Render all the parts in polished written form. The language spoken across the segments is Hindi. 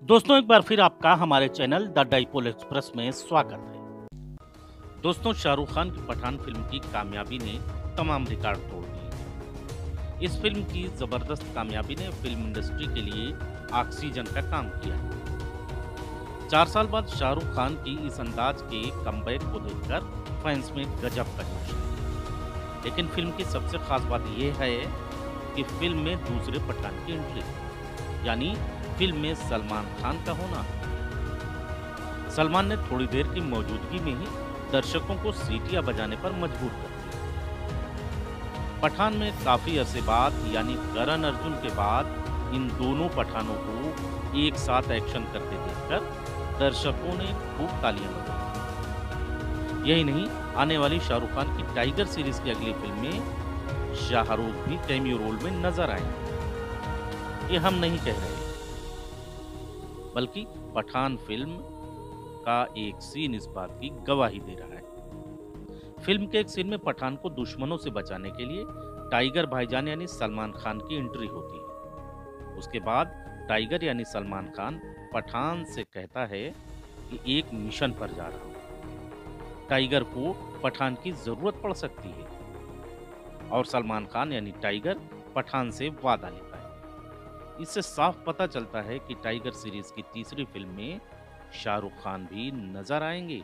दोस्तों, एक बार फिर आपका हमारे चैनल द डाइपोल एक्सप्रेस में स्वागत है। दोस्तों, शाहरुख खान की पठान फिल्म की कामयाबी ने तमाम रिकॉर्ड तोड़ दिए। इस फिल्म की जबरदस्त कामयाबी ने फिल्म इंडस्ट्री के लिए ऑक्सीजन का काम किया है। 4 साल बाद शाहरुख खान की इस अंदाज के कमबैक को देखकर फैंस में गजब का जोश है। लेकिन फिल्म की सबसे खास बात यह है कि फिल्म में दूसरे पठान की एंट्री, यानी फिल्म में सलमान खान का होना। सलमान ने थोड़ी देर की मौजूदगी में ही दर्शकों को सीटियां बजाने पर मजबूर कर दिया। पठान में काफी अरसे बाद, यानी करण अर्जुन के बाद, इन दोनों पठानों को एक साथ एक्शन करते देखकर दर्शकों ने खूब तालियां बजाई। यही नहीं, आने वाली शाहरुख खान की टाइगर सीरीज की अगली फिल्म में शाहरुख भी कैमियो रोल में नजर आएंगे। ये हम नहीं कह रहे, बल्कि पठान फिल्म का एक सीन इस बात की गवाही दे रहा है। फिल्म के एक सीन में पठान को दुश्मनों से बचाने के लिए टाइगर भाईजान यानी सलमान खान की एंट्री होती है। उसके बाद टाइगर यानी सलमान खान पठान से कहता है कि एक मिशन पर जा रहा हूं। टाइगर को पठान की जरूरत पड़ सकती है और सलमान खान यानी टाइगर पठान से वादा लेता है। इससे साफ पता चलता है कि टाइगर सीरीज की तीसरी फिल्म में शाहरुख खान भी नजर आएंगे।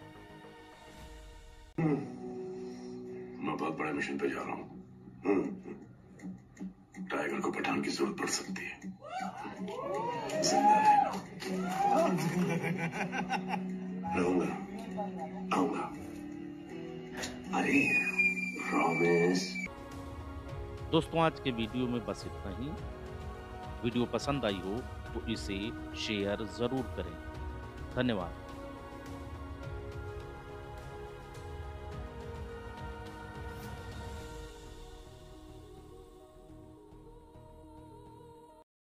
मैं बहुत बड़े मिशन पे जा रहा हूँ। टाइगर को पठान की जरूरत पड़ सकती है। जिंदा रहूंगा, आऊंगा। अरे प्रॉमिस। दोस्तों, आज के वीडियो में बस इतना ही। वीडियो पसंद आई हो तो इसे शेयर जरूर करें। धन्यवाद।